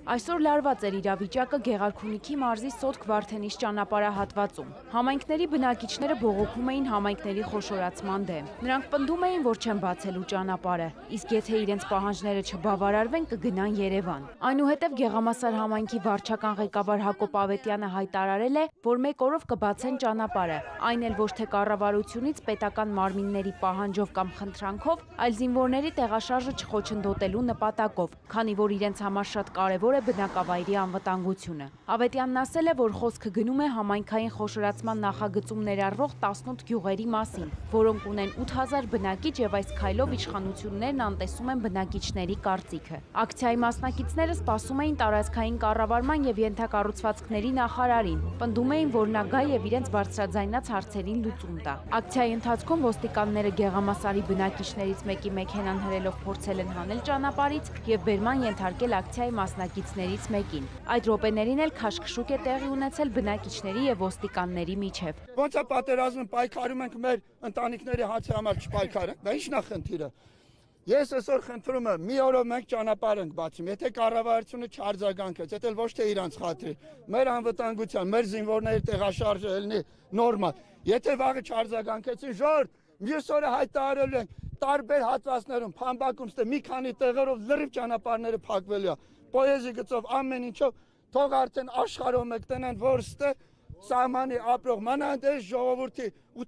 Այսօր լարված էր իրավիճակը Գեղարքունիքի մարզի Սոտք Վարդենիս ճանապարհահատվածում։ Համայնքների բնակիչները բողոքում էին համայնքների խոշորացման դեմ։ Նրանք պնդում էին, որ չեն բացելու ճանապարհը, իսկ եթե իրենց պահանջները չբավարարվեն, կգնան Երևան։ Այնուհետև Գեղամասար համայնքի վարչական ղեկավար Հակոբ Ավետյանը հայտարարել է, որ մեկ օրով կբացեն ճանապարհը, այն էլ ոչ թե կառավարությունից պետական մարմինների պահանջով կամ խնդրանքով, այլ զինվորների տեղաշարժը չխոչընդոտելու նպատակով, քանի որ իրենց համար շատ կարևոր է բնակավայրի անվտանգությունը։ Ավետյանն ասել է, որ խոսքը գնում է համայնքային խոշորացման նախագծում ներառվող 18 գյուղերի մասին, որոնք ունեն 8000 բնակիչ եւ այս քայլով իշխանություններն անտեսում են բնակիչների կարծիքը։ Ակցիայի մասնակիցները սպասում էին տարածքային կառավարման եւ ենթակառուցվածքների նախարարին, պնդում էին, որ նա գա եւ իրենց բարձրաձայնած հարցերին լուծում տա։ Ակցիայի ընթացքում ոստիկանները Գեղամասարի բնակիչներից մեկի մեքենան հրելով փորձել են հանել ճանապարհից եւ բերման ենթարկել ակցիայի մասնակիցներից մեկին։ Այդ րոպեներին էլ քաշքշուկ է տեղի ունեցել բնակիչների եւ ոստիկանների միջև։ Ոնց է պատերազմը պայքարում ենք մեր ընտանիքների հացի համար չպայքարենք, դա ի՞նչն է խնդիրը։ Ես այսօր խնդրում եմ, մի օրով մենք ճանապարհ ենք բացում, եթե կառավարությունը չարձագանքեց, դա ոչ թե իրանց խաթրի, մեր անվտանգության, մեր զինվորների տեղաշարժը ելնի նորմալ։ Եթե վաղը չարձագանքեցին, ժողովուրդ, մյուս օրը հայտարարելու են տարբեր հատվածներում, փամբակում, ստե մի քանի տեղերով լրիվ ճանապարհները փակվելու է։ Պոեզի գծով ամեն ինչով թող արդեն աշխարհով մեկ տնեն, որ ստե սահմանի ապրող մանավանդ այս ժողովրդի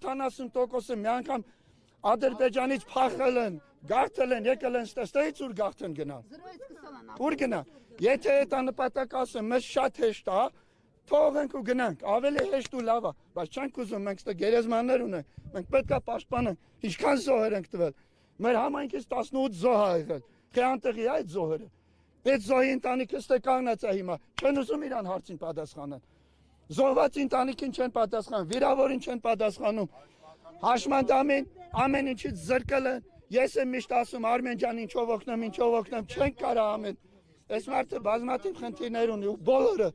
80%-ը մի անգամ Ադրբեջանից փախել են, գաղթել են, եկել են ստեից ուր գաղթեն գնան։ Ուր գնան։ Եթե այդ նպատակը ասեմ, մեզ շատ հեշտ է, թողենք ու գնանք, ավելի հեշտ ու լավ է, բայց չենք ուզում, մենք ստե գերեզմաններ ունենք, մենք պետք է պաշտպանենք, ինչքան զոհեր ենք տվել։ Մեր համայնքից 18 զոհ ա եղել, խեանտեղի այդ զոհերը։ Այդ զոհի ընտանիքը ստե կանգնած է հիմա, չեն ուզում իրան հարցին պատասխանեն։ Զոհված ընտանիքին չեն պատասխանում, վիրավորին չեն պատասխանում։ Հաշմանդամին ամեն ինչից զրկել են։ Ես եմ միշտ ասում Արմեն ջան, ինչով օգնեմ, չենք կարող ամեն։ Այս մարդը բազմաթիվ խնդիրներ ունի ու բոլորը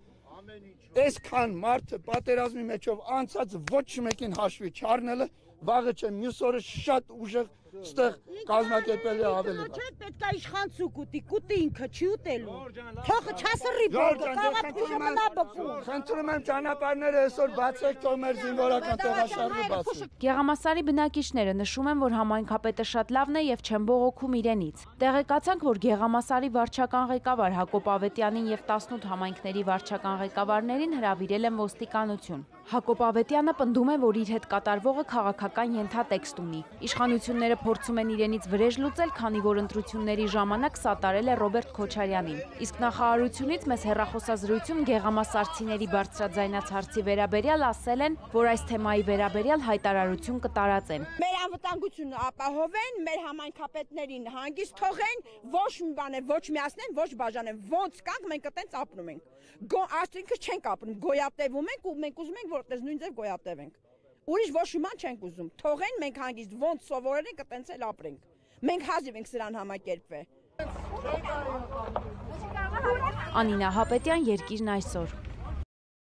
այսքան մարդը պատերազմի մեջով անցած ոչ մեկին հաշվի չառնելը վաղը չէ, մյուս օրը շատ ուժեղ ստեղ կազմակերպելի ավելի բան։ Չէ, պետք է իշխանցուկ ուտի ինքը չի ուտելու։ Թողը չասրի բողը, քաղաքը մնաբկու։ Խնդրում եմ ճանապարհները այսօր բացեք, թող մեր զինվորական տեղաշարժը բացի։ Գեղամասարի բնակիչները նշում են, որ համայնքապետը շատ լավն է եւ չեն բողոքում իրենից։ Տեղեկացանք, որ Գեղամասարի վարչական ղեկավար Հակոբ Ավետյանին եւ 18 համայնքների վարչական ղեկավարներին հրավիրել են ոստիկանություն։ Հակոբ Ավետյանը պնդում է, որ իր հետ կատարվողը քաղաքական ենթատեքստ ունի։ Իշխանությունները փորձում են իրենից վրեժ լուծել, քանի որ ընտրությունների ժամանակ սատարել է Ռոբերտ Քոչարյանին։ Իսկ նախարարությունից մեզ հեռախոսազրույցում Գեղամասարցիների բարձրաձայնած հարցի վերաբերյալ ասել են, որ այս թեմայի վերաբերյալ հայտարարություն կտարածեն։ Մեր անվտանգությունը ապահովեն, մեր համայնքապետներին հանգիստ թողեն, ոչ մի բան է, ոչ միացնեն, ոչ բաժանեն։ Ոնց կանք մենք այտենց ապրում ենք։ Ասինքն չենք ապրում, գոյատևում ենք ու մենք ուզում ենք որպես նույն ձև գոյատևենք։ Ուրիշ ոչ մի բան չենք ուզում։ Թողեն մենք հանգիստ ոնց սովորել ենք, այտենց էլ ապրենք։ Մենք հազիվ ենք սրան համակերպվել։ Անինա Հապետյան, Երկիրն այսօր։